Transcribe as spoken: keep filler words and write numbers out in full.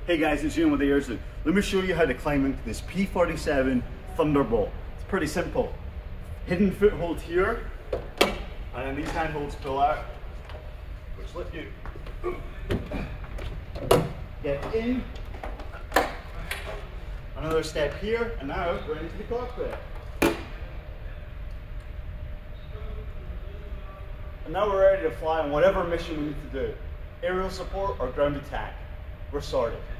Hey guys, it's Ian with the Airsuit. Let me show you how to climb into this P forty-seven Thunderbolt. It's pretty simple. Hidden foothold here, and then these handholds pull out, which let you get in. Another step here, and now we're into the cockpit. And now we're ready to fly on whatever mission we need to do. Aerial support or ground attack. We're sorted.